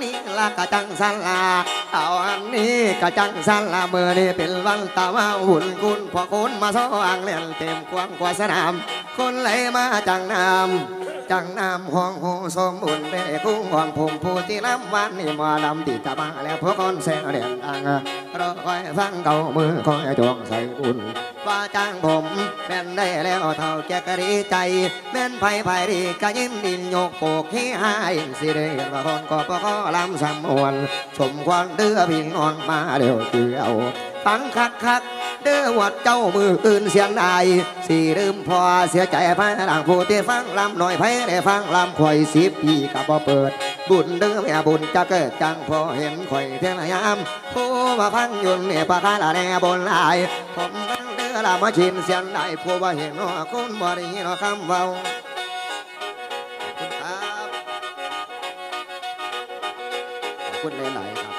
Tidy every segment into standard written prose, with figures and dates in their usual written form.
นี้ละกะจังสันลาเอาอันนี้กะจังสันลาเมื่อนี้เป็นวันตะวันหุ่นคุณพอคุณมาซ้องเล่นเต็มกว้างกว่าสนามคนไหลมาจังน้ำจังน้ำห้องหูสมบุญได้คุ้งห่วงผมผู้ที่น้ำวันนี้มาลำติจะมาแล้วพวกคนแสงเรียนอังรอคอยฟังเก่ามือคอยจวงใส่บุญว่าจ้างผมแม่นได้แล้วเท่าแกกะดีใจแม่นไผ่ดีกะยิ้มดินโยกโปกให้หายสิได้เห็นว่าคนก็พอลำสำมวนสมควรเดือพี่น้องมาเดี๋ยวเดียวฟังคักเด้อวัดเจ้ามืออื่นเสียงใดสิลืมพอเสียใจพายหลังผู้ที่ฟังลำหน่อยไผได้ฟังลำข่อย10 ปีกับบ่เปิดบุญเด้อแม่บุญจะเกิดจังพอเห็นข่อยเท่ายามผู้มาพังยุนเนี่ยปะคาละแน่บนลายผมฟังเด้อละมาชินเสียงใดผู้ว่าเห็นว่าคนบ่ได้ยินคำเว้าคุณหลายๆครับ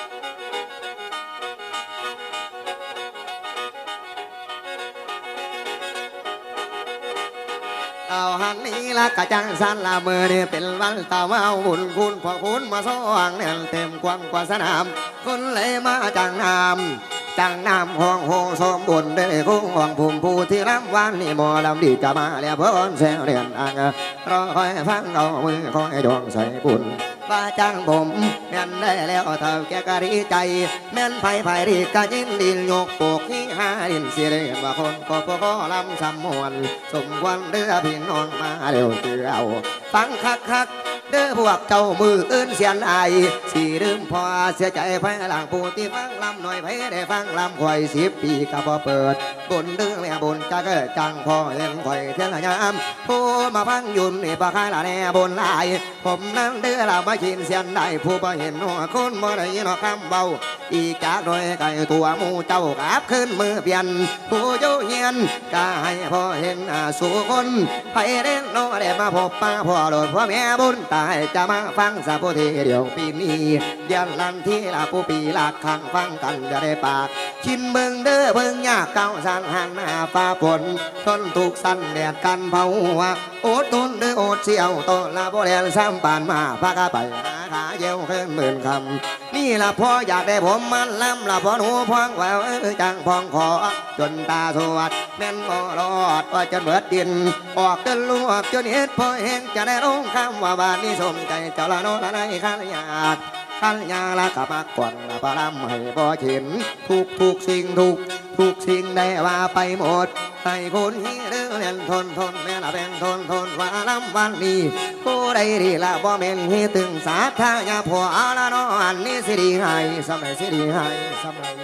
เอาหันนี้ละกะจังสันละเมื่อนี่เป็นวันตะวันบุญคุณพอคุณมาสว่างเนี่ยเต็มกว้างกว่าสนามคนเลยมาจังน้ำห้องโฮสมบุญได้คุ้งห่วงภูมิผู้ที่รับวันนี่มอลำดีจะมาแล้วเพื่อนแสงเรียนอังรอคอยฟังเอามือคอยดวงใส่บุญว่าจ้างผมแม่นได้แล้วเท่าแกกะดีใจแม่นไผ่ดีกะยิ้มดินโยกโปกที่หาดินเสียได้เห็นว่าคนก็พอลำสำมวนสมควรเดือพี่น้องมาเร็วเกี่ยวฟังคักเด้อพวกเจ้ามืออื่นเสียนไอสิลืมพอเสียใจไฟหลังผู้ที่ฟังลำหน่อยไฟได้ฟังลำข่อย10 ปีก็พอเปิดบุญเดือแม่บุญจะเกิดจังพอเห็นข่อยเท่ายามผู้มาฟังยุนนี่ปะคายละแน่บนลายผมนั้นเดือเราไม่ชินเสียนได้ผู้บ่เห็นหัวคนบ่ได้ยินคำเบาอีกจากโดยไก่ตัวมูเจ้ากราบขึ้นมือเปลี่ยนผู้โยเฮียนก็ให้พอเห็นสู่คนไผเด่นโนได้มาพบป้าพ่อโดดพ่อแม่บุญตายจะมาฟังสัพพุทธเดียวปีนี้เดือนลันที่ละผู้ปีละขังฟังกันจะได้ปากชินเบิ่งเด้อเบิ่งยากเก่าสันหันหน้าฟ้าฝนทนทุกสันแดดกันเผาหัวอดทนเด้ออดเสียวโตละบ่แดนซ้ำปานมาพากไปหาขาเยี่ยวขึ้นหมื่นคำนี่ละพ่ออยากได้ผมมันล้ำละพ่อหนูพองแววจังพองขอจนตาสวดแม่นบ่รอดว่าจะเบิดดินออกจนลวกจนเห็ดพอเห็นจะได้ร้องคำว่าบ้านนี้สมใจเจ้าละโนละในขันยากขันยาละกับมากกว่าละปลำให้บ่เห็นทุกสิ่งทุกสิ่งได้ว่าไปหมดให้คนฮีเรื่องเล่นทนแม่ละเป็นทนว่าลำวันนี้ผู้ใดดีละบ่แม่นฮีตึงสาธายาผัวละน้ออันนี้สิดีให้สมัยสิดีให้สมัย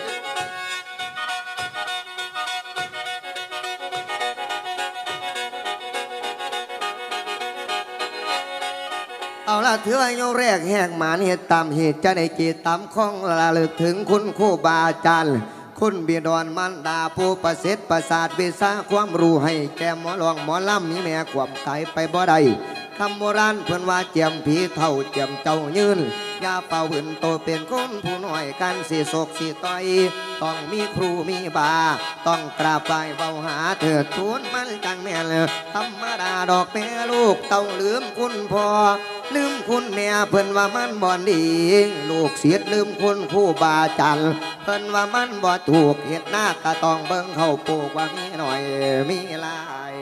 เอาละถือว่าโยแรกแหกหมานเหตุตามเหตุจะได้จิตตามข้องระลึกถึงคุณครูบาอาจารย์คุณบิดรมันดาผู้ประเสริฐประสาทวิชาความรู้ให้แก่หมอหลวงหมอลำมีแม่ขวบตายไปบ่ได้คำโบราณเพิ่นว่าเจียมผีเท่าเจียมเจ้ายืนยาเป่าหืนโตเป็นคนผู้น้อยกันสิโศกสิต่อยต้องมีครูมีบาต้องกราบไหว้เฝ้าหาเถิดทูลมันจังแม่นธรรมดาดอกแม่ลูกต้องลืมคุณพ่อลืมคุณแม่เพิ่นว่ามันบ่ดีลูกเสียดลืมคุณครูบาอาจารย์เพิ่นว่ามันบ่ถูกเฮ็ดหน้าก็ต้องเบิ่งเข้าปลูกว่ามีหน่อยมีหลาย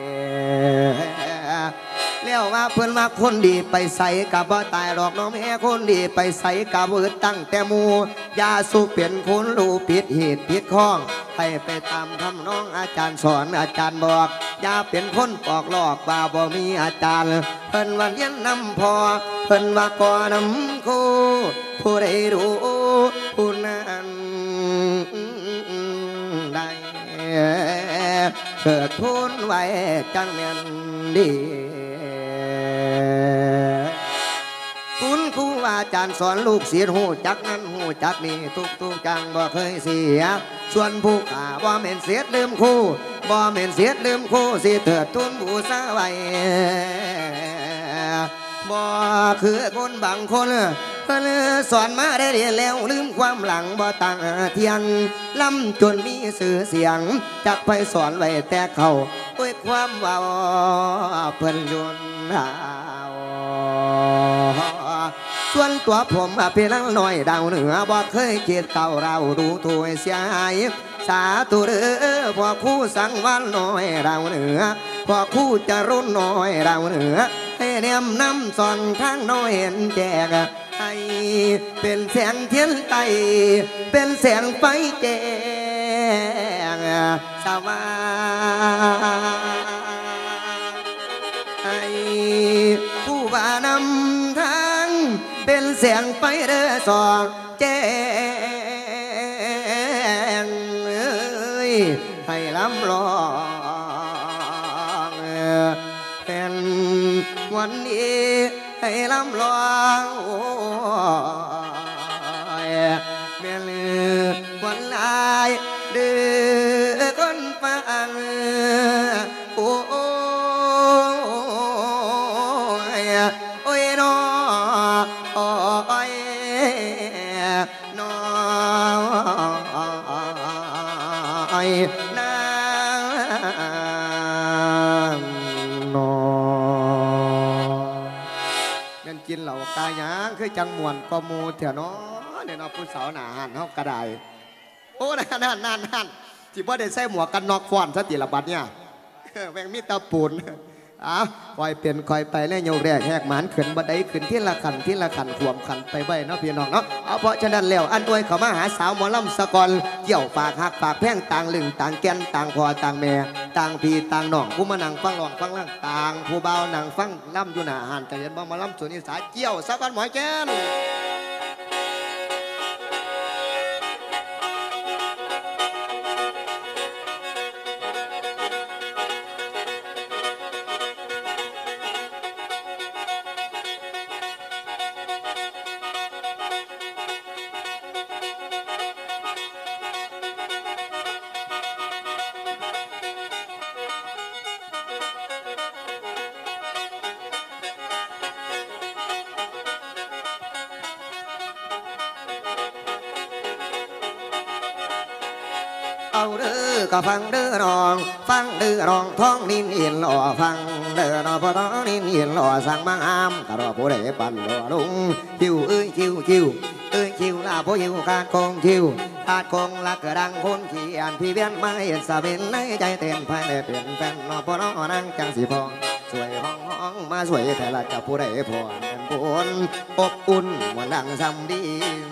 แล้วว่าเพิ่นว่าคนดีไปใส่กับบ่ตายหรอกน้องแม่คนดีไปใส่กับเบิดตั้งแต่หมู่ยาสูบเปลี่ยนคนรู้ผิดเหตุผิดข้องให้ไปตามทำน้องอาจารย์สอนอาจารย์บอกอย่าเป็นคนปอกลอกว่าบ่มีอาจารย์เพิ่นว่าเรียนนำพอเพิ่นว่าก่อนำครูผู้ใดรู้ผู้นั้นได้เกิดทุนไว้จังแม่นดีคุณครูอาจารย์สอนลูกศิษย์หูจักนั้นหูจักนี่ทุกจังบ่เคยเสียส่วนผู้ขาบ่แม่นเสียลืมครูบ่แม่นเสียลืมครูสิเถิดทุนบูชาไว้บ่คือคนบางคนเพิ่นสอนมาได้เรียนแล้วลืมความหลังบ่ต่างเทียงล้ำจนมีสื่อเสียงจักไปสอนไว้แต่เขาด้วยความว่าเพิ่นยุนหาวส่วนตัวผมเพียงน้อยดาวเหนือบ่เคยเกียดเก่าเราดูถูกเสียหายสาธุเด้อพ่อคู่สังวันน้อยดาวเหนือพ่อคู่จะรุ่นน้อยดาวเหนือให้แนมนำส่องทางน้อยเห็นแจกให้เป็นแสงเทียนไตเป็นแสงไฟแจงสว่างให้ผู้ว่านำทางเป็นแสงไฟเด้อส่องแจ้งให้ล้ำลองเป็นวันนี้ให้ล้ำลองเมื่อลือวันลายเดือคนฟังโอ้ยน้อโอ้ยน้อยนางนอเงินกินเหล่ากายางคือจังมวนก็มูเถอะเนาะเนี่ยเนาะผู้สาวหนาหันเฮากระไดโอ้นั่นที่ว่าได้ใส่หมวกกันน็อกฟอนสติละบัดเนี่ยแมงมีตะปูนคอยเป็นคอยไปเนี่ยโยแรกแหกหมานขึ้นบันไดขึ้นที่ละขันขวมขันไปไว้เนาะพี่น้องเนาะเอาเพราะฉะนั้นแล้วอันด้วยเขามาหาสาวหมอลำสกอลเกี่ยวฝากหักฝากแพ่งต่างลึงต่างแกนต่างพอต่างแม่ต่างพี่ต่างน้องผู้มานั่งฟังหลองฟังล่างต่างผู้เบานั่งฟังล่ำอยู่หน้าหันแต่เห็นบ่มาล่ำส่วนอีสานเกี่ยวสกอลหมอแกนเอาเด้อก็ฟังเด้อน้องฟังเด้อน้องท้องนินเอียนหล่อฟังเด้อน้องพอท้องนินเอียนหล่อสั่งบางอามกระรอผู้ใดปั่นหล่อลุงคิวคิวคิวลาผู้ยิวขาดคงคิวขาดคงลักกระดังคนขี้อ่านพี่เวียนไม่เห็นสาเป็นในใจเต็มภายในเปลี่ยนแฟนน้องพอน้องนั่งจังสีพองสวยห้องมาสวยแต่ละกับผู้ใดพอเป็นผลอบอุ่นวันดังซ้ำดี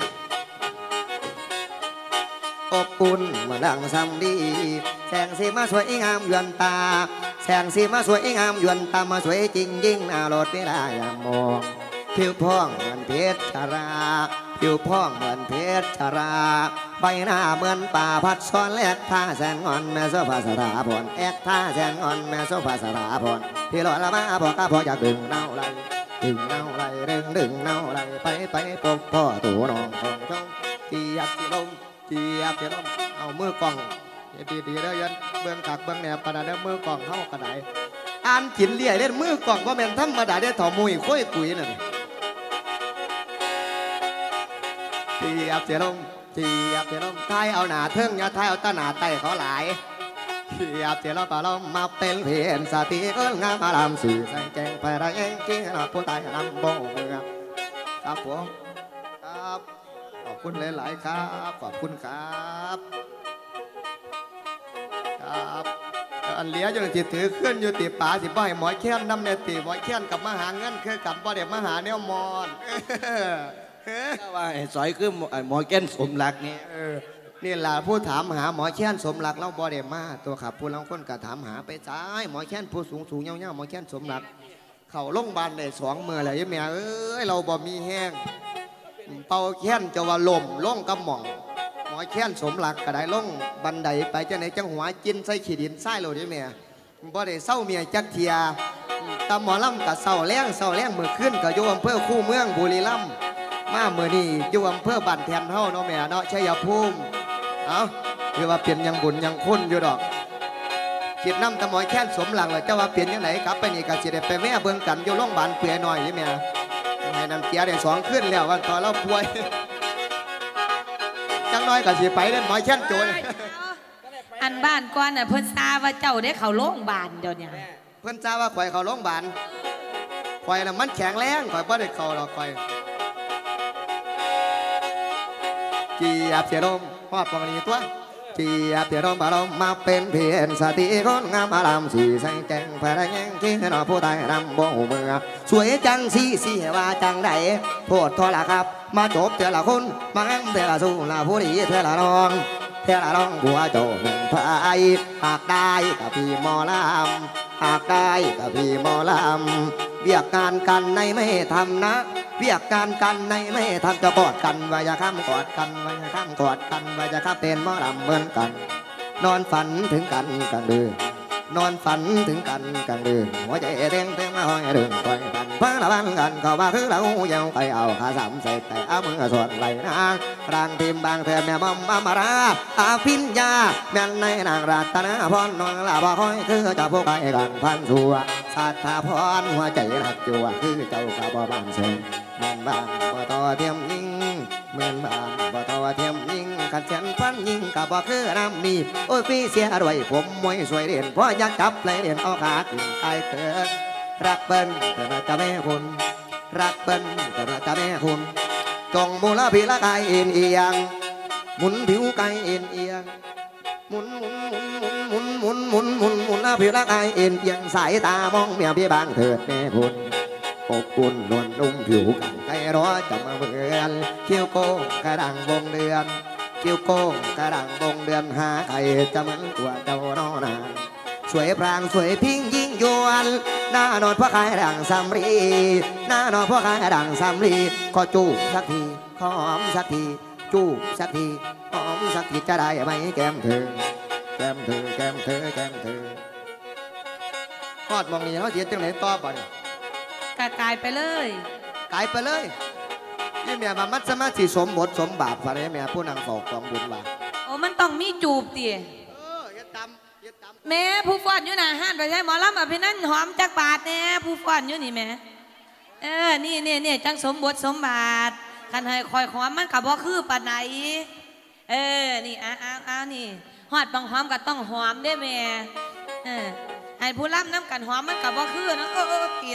อบอุ่นเหมือนดังซ้ำดีแสงสีมาสวยงามยวนตาแสงสีมาสวยงามยวนตามาสวยจริงยิ่งน่าโลดไม่ได้ยามมองผิวพ่องเหมือนเพชรชราผิวพ่องเหมือนเพชรชราใบหน้าเหมือนป่าพัดซ้อนแลกท่าแสนงอนแม่โซภาสราพรแอกท่าแสนงอนแม่โซภาสราพรพี่หล่อละมาบอกก็พออยากดึงเน่าไหลดึงเน่าไหลดึงเน่าไหลไปพบพ่อตัวน้องของจงที่อยากที่ลมเดี๋ยวเอามือกล่องดีๆแล้วยันเบื้องกักเบื้องแหนบกระดาษแล้วมือกล่องเข้ากระไดอ่านกินเลี่ยเล่นมือกล่องว่าเป็นธรรมดาได้ถ่อมุยค่อยกุยนั่นเดี๋ยวท้ายเอาหนาเทิงอย่าท้ายเอาตาหนาไตเขาหลายเดี๋ยวปลาล้อมมาเป็นเพียนสติเอิ้งงามอารามสื่อแสงแจงไปไรเองกินผู้ตายนำโบเมืองครับผมครับขอบคุณหลายๆครับขอบคุณครับอันเหลียจนจิตถือขึ้นอยู่ตีป่าสิบ่ให้หมอแค้นน้ำเนตีหมอแค้นกับมหาเงินคือกับบ่เด็กมหาเนวมอนว่าสอยคือหมอแก้นสมรักนี่นี่แหละผู้ถามหาหมอแค้นสมรักเราบ่เด็กมาตัวขับผู้ลังคนก็ถามหาไปซ้ายหมอแค้นผู้สูงเงี้ยวหมอแค้นสมรักเข่าโรงพยาบาลได้2 มื้อแล้วยังแม่เราบ่มีแห้งเป่าแค้นจะว่าลมล่องกำหม่องหมอแค้นสมหลักกระไดล่องบันไดไปจังไหนจังหัวจินใส่ขีดินใส่โลดิเมียบ่ได้เศร้าเมียจักเทียตำหมอลำกับเศร้าแรงมือขึ้นกับโยมเพื่อคู่เมืองบุรีรัมย์มาเมื่อนี้โยมเพื่อบันแทนเท่าเนาะแม่เนาะชัยภูมิคือว่าเปลี่ยนยังบุญยังคุ้นอยู่ดอกคิดน้ำตะหมอแค้นสมหลักเลยเจ้าว่าเปลี่ยนยังไงกลับไปนี่ก็สิได้ไปแม่เบิ่งกันโยโรงพยาบาลเปลี่ยนหน่อยนี่แม่ให้น้ำเกียร์ได้2 ขึ้นแล้ววันต่อเราป่วยจังน้อยก็สิไปเล่นหมอแค้นโจรอันบ้านก่อนน่ะเพิ่นทราบว่าเจ้าได้เข้าโรงพยาบาลเดี๋ยวนี้เพิ่นทราบว่าข่อยเข้าโรงพยาบาลข่อยน่ะมันแข็งแรงข่อยบ่ได้เข้าหรอกข่อยเจียบเสียลมพอดปองนี้ตัวเจียบเสียลมบารมมาเป็นเพียนสติคนงามอารามสีแสงแจงแผ่แยงที่นอผู้ใดรำบ่หูเมือสวยจังสีว่าจังใดโพดทอละครับมาจบเทละคนมาแอมเทละสู้ละผู้ดีเทละน้องเทละน้องบัวโจหนึ่งพายหากได้กับพี่หมอลำหากได้กับพี่หมอลำเบียกการกันในไม่ทำนะเบียกการกันในไม่ทำจะกอดกันว่าจะข้ามกอดกันว่าจะข้ามกอดกันว่าจะข้ามเป็นหมอลำเหมือนกันนอนฝันถึงกันกลางดึกนอนฝันถึงกันกลางดึกหัวใจเต้นเต้นมาห้อยดึงคอยกันเพิ่งละบ้านกันเขาว่าคือเราเยาไปเอาขาสามใส่แต่เอามือสวดไหลนางรางพิมบางเธอแม่มอมมาราอาพิญญาแม่ในนางรัตนาพรนวลลาบ่คอยคือเจ้าพวกไปกันพันชัวสัทธาพรหัวใจหนักจัวคือเจ้าข้าบ่บ้านเชิงแม่นบ้านบ่ต่อเทียมยิงเหมือนบ้านบ่ต่อเทียมยิงขัดแขนฟันยิงกับบ่คือน้ำมีโอ้ยพี่เสียด้วยผมมวยสวยเด่นเพราะอยากจับเลยเด่นเอาขาขึ้นไกลเกินรักเบิ้ลแต่น่าจะแม่คุณรักเบิ้ลแต่น่าจะแม่คุณจงมูลพิละกายเอียงหมุนผิวกายเอียงหมุนละพิละกายเอียงสายตามองเมียพี่บางเถิดแม่คุณอบอุ่นนวลนุ่มผิวกันไกลร้อจะมาเบือนเขี้ยวโก้กระดังวงเดือนเขี้ยวโก้กระดังวงเดือนหาใครจะเหมือนตัวเจ้านอนานสวยพรางสวยพิงยิ่งยวนหน้านอนพ่อขายดังสำลีหน้านอนพ่อขายดังสำลีขอจูบสักทีขอหอมสักทีจูบสักทีหอมสักทีจะได้ไหมแก้มเธอแก้มเธอแก้มเธอแก้มเธอทอดมองนี้เขาเสียจังไหนต่อบ่เนี่ยกายไปเลยกายไปเลยยี่เมียมามัดสมาธิสมบทสมบาปอะไรเมียผู้นางฝอกความบุญว่าโอ้มันต้องมีจูบตีแม่ผู้ฟ้อนอยู่น่ะห้านไปใช้หมอลำแบบนั้นหอมจักบาทแน่ผู้ฟ้อนอยู่นี่แม่นี่จังสมบทสมบาทคันให้คอยหอมมันกับว่าคือปานไหนนี่เอานี่หอดบางหอมก็ต้องหอมได้แม่ให้ผู้ล่ำน้ำกันหอมมันกับว่าคือนะกิน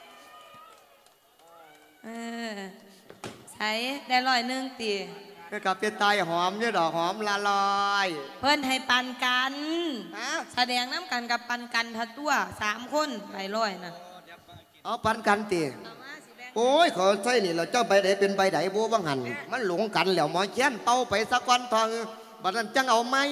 ใช้ได้100ตีกับเป็นตายหอมเนี่ยดอกหอมละลอยเพื่อนให้ปันกันแสดงน้ำกันกับปันกันทัดตัว3 คนไป100นะเอาปันกันตีโอ้ยขอใช่นี่เราเจ้าไปไหนเป็นไปไหนบัวบังหันมันหลงกันแล้วหมอเชียนเป้าไปสักวันทองบัดนั้นจังเอาไหม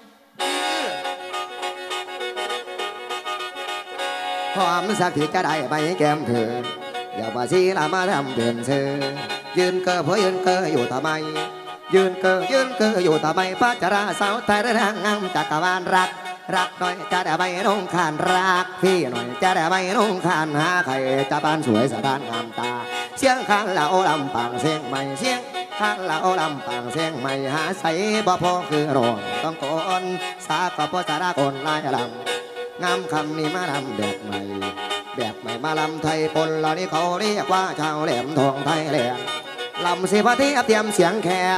หอมสักทีจะได้ไหมแก้มเธออย่ามาซีละมาทำเป็นเธอยืนเกอเพราะยืนเกออยู่ทำไมยืนเกออยู่ทำไมพระจราสาวไทยได้ทางงามจักรวาลรักหน่อยจะได้ไปน้องขานรักพี่หน่อยจะได้ไปน้องขานหาใครจะบ้านสวยสถานงามตาเสียงขานละโอลำปังเสียงใหม่เสียงขานละโอลำปังเสียงใหม่หาใส่บ่พอคือร้องต้องกอนสาก็พอจะได้คนลายลำงามคำนี้มาลำแบบใหม่มาลำไทยปนเหล่านี้เขาเรียกว่าชาวแหลมทองไทยแหลมลำสีพระที่เตรียมเสียงแขก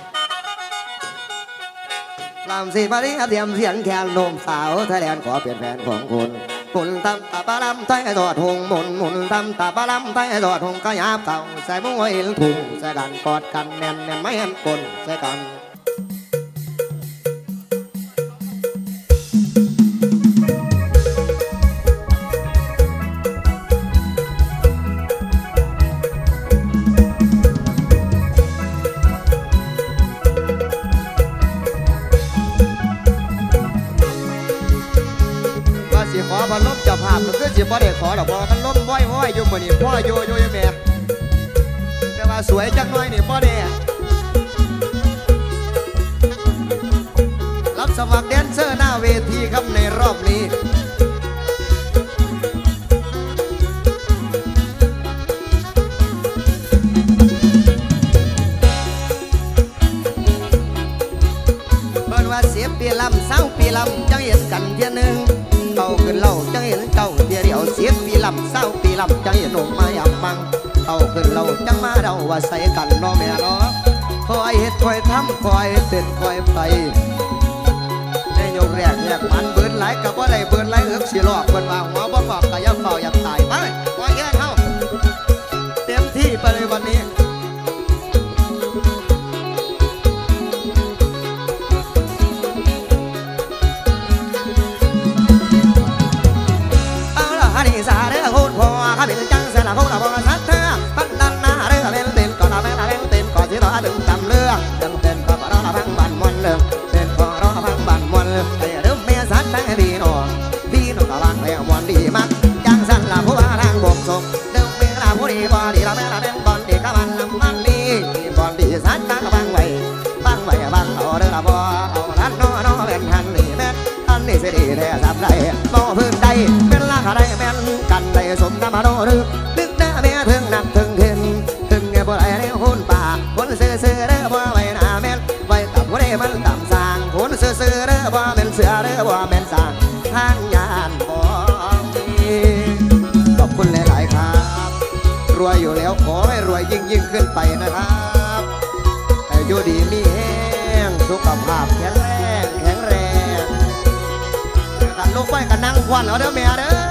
ลำสีพระที่เตรียมเสียงแขกหนุ่มสาวไทยแลนด์ขอเปลี่ยนแฟนของคุณทำตาปลาลำไทยทอดหงหมุนทำตาปลาลำไทยทอดหงกระยาบเก่าใส่มวยถุงใส่กันกอดกันแน่นไม่เห็นคนใส่กันขอพันลมจับภาพก็คือสิบ่ได้ขอดอกบ่กันลมว้อยอยู่มื้อนี้พ่อโยแม่แต่ว่าสวยจังน้อยนี่บ่ได้รับสมัครแดนเซอร์หน้าเวทีครับในรอบนี้เพิ่นว่า10 ปีลำ20 ปีลำจังเห็นกันเที่ยนึงเต่าขึ้นเล่าจังเห็นเจ้าเดียว10 ปีลำ20 ปีลำจังเห็นหนุ่มมาอยากฟังเต่าขึ้นเล่าจังมาเดาว่าใส่กันน้องแม่เนาะคอยเฮ็ดคอยทำคอยเป็นคอยไปในยกแรกแยกมันเบิดหลายกับว่าได้เบิดหลายสิหลอกเพิ่นว่าหัวบ่กอบก็อย่าเฝ้าอย่าตายไปคอยแย่เฮาเต็มที่ไปเลยวันนี้สมน้ำมาโนรึกนึกหน้าแม่ถึงนักถึงเห็นถึงเนี่ยบ่ได้ในหุ่นป่าคนเสือเด้อบ่ไว้หน้าแม่นไว้ตับบ่ได้มันต่ำสร้างคนเสือเด้อบ่แม่นเสือเด้อบ่แม่นสร้างทางยานบ่มีขอบคุณหลายๆครับรวยอยู่แล้วขอให้รวยยิ่งขึ้นไปนะครับให้อยู่ดีมีแห้งสุขภาพแข็งแรงกันลูกไปกันนั่งควันเอาเด้อแม่เด้อ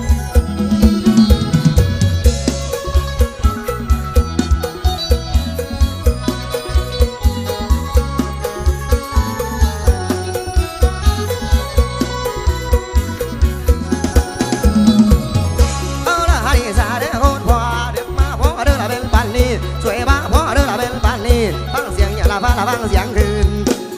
ฟังเสียงคืน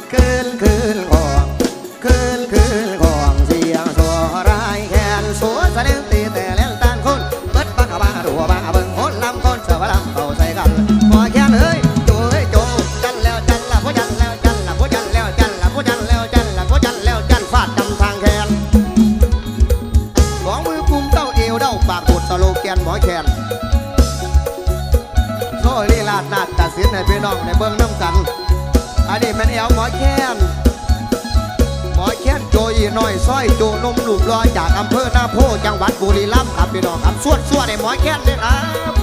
ของเสียงสัวรายแขนสัวแสดงตีแต่เล่นตานคนเบิดบักบ้าดัวบ้าเบิ่งคนลำคนเสือลำเข้าใส่กันพอแขนเฮ้ยโจ้เฮ้ยโจ้จันแล้วจันละผู้จันแล้วจันละผู้จันแล้วจันละผู้จันแล้วจันละผู้จันแล้วจันฟาดจำทางแขนสองมือกุมเต้าเอวเด้าปากปุดสโลแกนหมอแขนโซ่ลีลาดนาดตัดสินให้พี่น้องในเบิ่งน้ำกันอันนี้มันเอวหมอแคนโจยน้อยซ้อยโจนมหลุมลอยจากอำเภอหน้าโพจังหวัดบุรีรัมย์ครับพี่น้องครับสวดในหมอแคนเลยครับ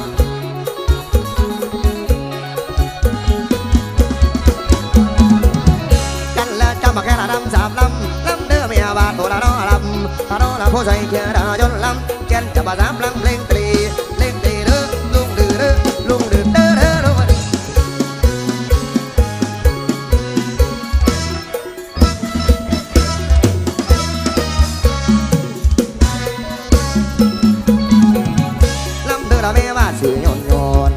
กันแล้วจำมาแค่ละดำ3 ลำเด้อเมียบาทโตละน้อลำผู้ใส่เกียร์ดายนลำแกนจะมา3 ลำเล่งตีเด้อลุงดื้อเด้อลุงดื้อเด้อไม่ว่าสื่อโยน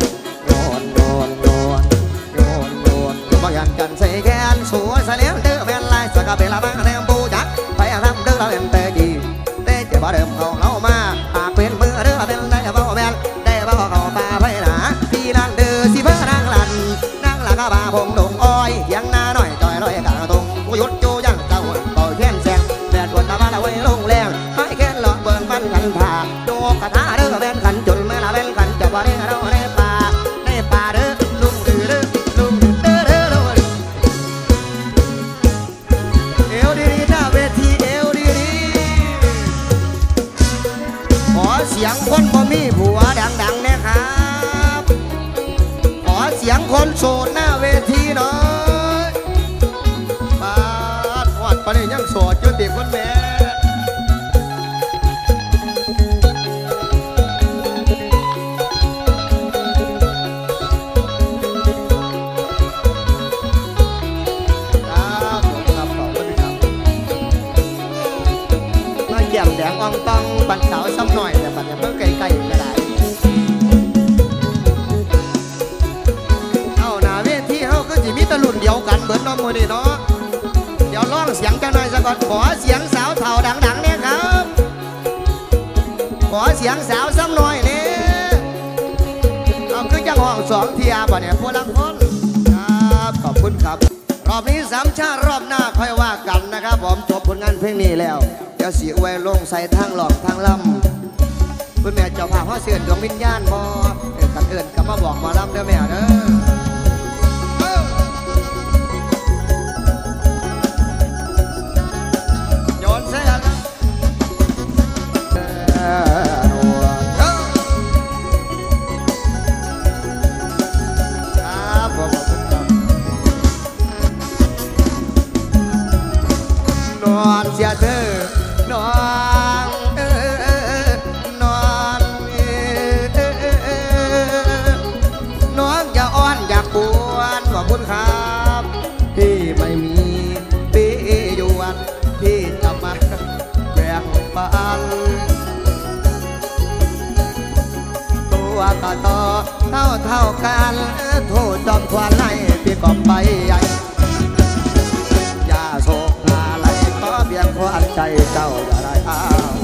บ่ยันกันใส่แขนสวยเสลียงเด้อแม่นลายสกปรกละบ้างแนมปูจักไปทำเด้อเราเป็นเตจีเตจะบ่เดิมเขาเรามาหากเป็นมือเด้อเป็นได้บ่แม่นได้บ่เขาตาไฟหนาพี่นั่งเด้อสิเพื่อนางหลัก็บาพงดงอ้อยยังหน้าหน่อยจอยลอยกลางตรงกูยุดโจยังเจ้าต่อยแขนแสงแดดกดตาบ้านเอาไว้ลงแรงให้แขนหลอกเบิ่งมันกันผ่าโจกระทาเด้อแม่นขันจนเมื่อละแม่นขันจะบ่ได้เราได้ป่าเด้อลุงดื้อเด้อลุงดื้อเด้อเอวดีหน้าเวทีเอวดีขอเสียงคนบ่มีผัวดังๆนะครับขอเสียงคนโสดหน้าเวทีหน่อยปาดหอดปานนี้ยังโสดอยู่ติคนแม่แก้มแดงอ่องต้องบันสาวซ้ำหน่อยแต่บันเนี่ยเพิ่งไกลๆก็ได้เอาหน้าเวทีเขาก็จะมีตะลุ่นเดียวกันเบิดน้องมือนี่เนาะเดี๋ยวร้องเสียงกันหน่อยสักก่อนขอเสียงสาวเถ่าดังๆเนี่ยครับขอเสียงสาวซ้ำหน่อยเนี่ยเอาคือจังห้อง2 เทียบ่เนี่ยพวกลังพ้นครับขอบคุณครับรอบนี้3 ชาติรอบหน้าค่อยว่ากันนะครับผมจบผลงานเพลงนี้แล้วเดี๋ยวสีไว้ลงใส่ทางหลอกทางลำคุณแม่เจ้าภาพเขาเสื่อดวงวิญญาณบ่กันเอิญก็มาบอกมาลำเด้อแม่เด้อโยนเสียแล้วนอนเสียเธอนอนน้องอย่าอ้อนอย่าปวนขอบคุณครับที่ไม่มีปีอยู่วันที่จะมาแบ่งปันตัวต่อเท่ากันโทษจอมควันไล่พี่กอบไปใหญ่อย่าโศกอะไรก็เพียงควันใจเจ้าอย่าได้อ้าว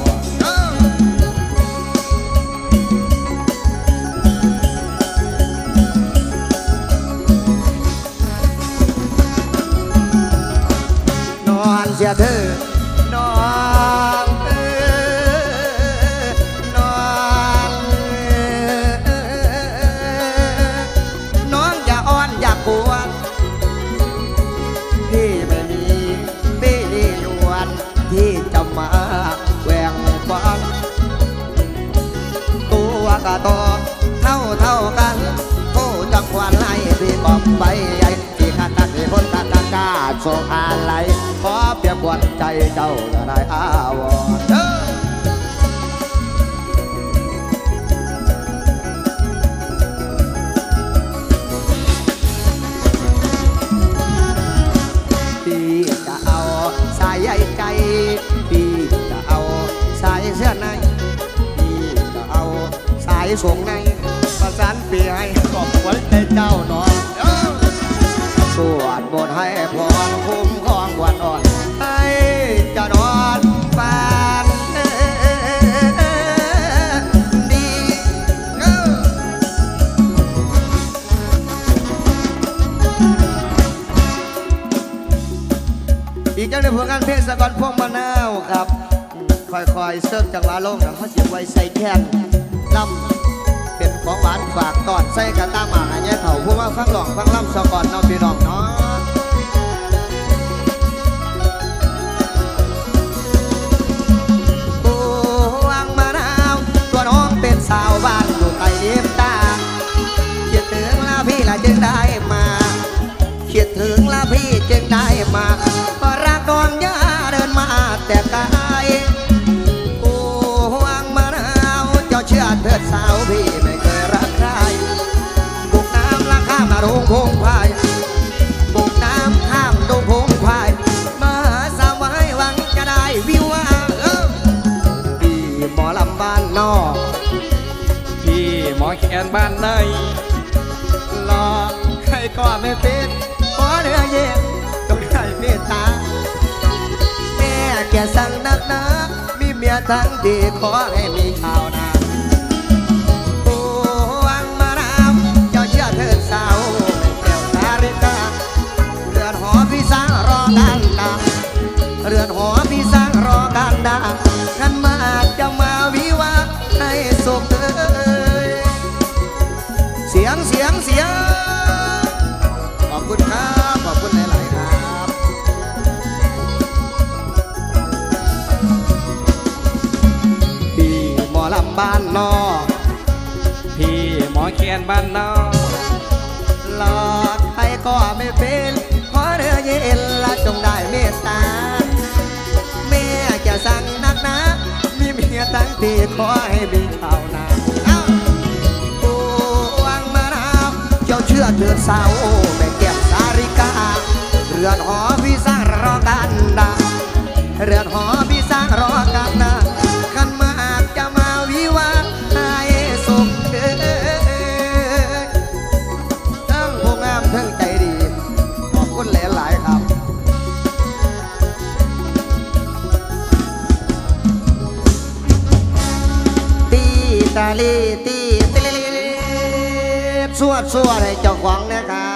เสียเธอนอนกะโตเท่ากันผู้จังหวัดไหนที่กอบไปใหญ่ที่ขัดตัดที่พ้นตัดกาดโซอะไรขอเปรียบกวนใจเจ้าจะได้อาวรพี่จะเอาสายใยใจพี่จะเอาสายเสื้อในพี่จะเอาสายส่งในประสานเปียให้กอบไว้ในเจ้าหนอนสวดบทให้พรคุ้มครองวันอ่อนให้จะนอนฝันดีอีกอย่างหนึ่งผลงานเพลงสะกอนพวกมะนาวครับค่อยๆเสิร์ฟจังหวะลงแล้วเขาเสียบไว้ใส่แค้นลำเป็นของหวานฝากตอดใส่กระตาหมาเนี่ยเถ่าผู้ว่าฟังหลองฟังลำสะกอนน้องพี่น้องเนาะพวงมะนาวตัวน้องเป็นสาวบ้านอยู่ใต้เลี้ยมตาคิดถึงลาพี่ละจึงได้มาคิดถึงลาพี่จึงได้มาก็รักดอนยาเดินมาแต่ไกลพวงมะนาวเจ้าเชื่อเถิดสาวพี่ไม่เคยรักใครบุกน้ำละข้ามมาดงพงควายบุกน้ำข้ามดงพงควายมาสาวไว้หวังจะได้วิวว่าพี่หมอลำบ้านนอกพี่หมอแคนบ้านในหลอกใครก็ไม่เป็นขอเนื้อเย็นต้องได้เมตตาแม่แกสั่งนักนะมีเมียทั้งดีขอให้มีชาวนาพวงมะนาวเจ้าเชื่อเถิดสาวไม่แก้วสาริกาเรือนหอพี่สร้างรอกันดาเรือนหอพี่สร้างรอกันดาขันมาจะมาวิวาให้สุขเสียงขอบคุณครับขอบคุณหลายๆครับพี่หมอลำบ้านนอกพี่หมอแคนบ้านนอกหลอกใครก็ไม่เป็นขอเรือเย็นละจงได้เมตตาแม่จะสั่งนักนะมีเมียทั้งทีขอให้มีชาวนาพวงมะนาวเจ้าเชื่อเถิดสาวแม่แก้วสาริกาเรือนหอพี่สร้างรอกันดาเรือนหอพี่สร้างรอกันดาขันมาจะมาวิวาให้สุขทั้งผู้งามทั้งใจดีขอบคุณหลายๆครับตีตาลีตีสวดให้เจ้าของนะครับ